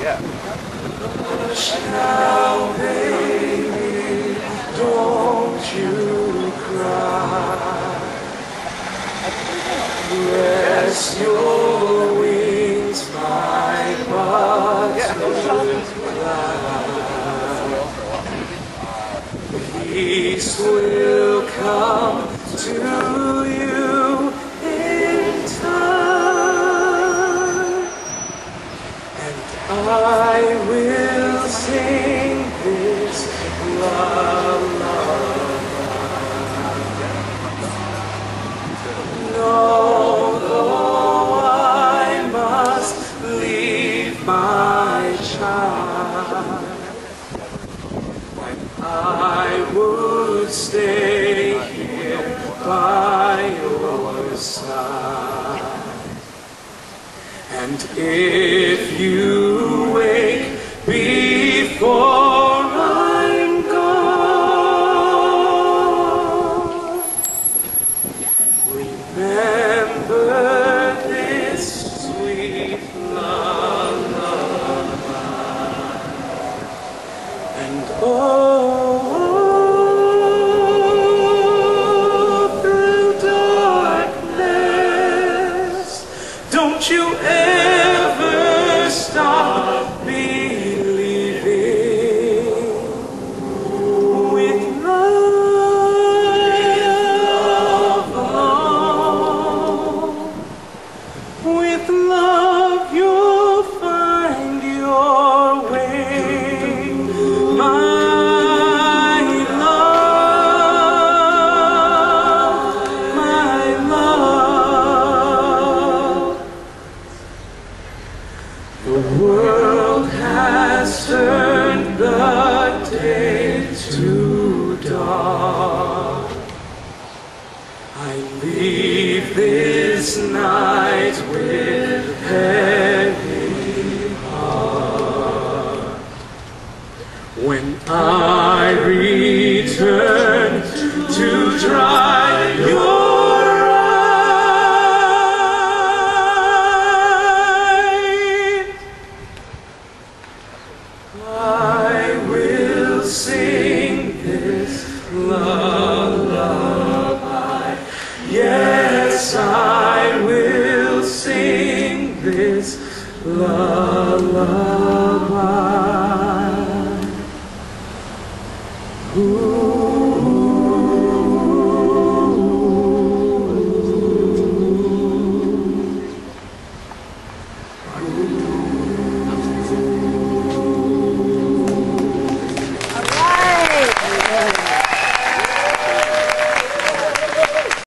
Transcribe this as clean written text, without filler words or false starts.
Hush now, baby, don't you cry. Rest your wings, my butterfly. Peace will come to you in time, and I will sing this lullaby. Although I must leave my child, I would stay here by your side. And if you wake before I'm gone, remember this sweet lullaby. And through darkness, don't you ever stop believing. With love alone, with love you'll find your way, my love. The world has turned the day to dark. I leave this night with heavy heart. When I return to dry your eyes, I will sing this lullaby. Yes, I will sing this lullaby. Ooh.